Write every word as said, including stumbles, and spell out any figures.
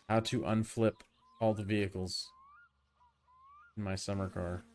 How to unflip all the vehicles in my summer car.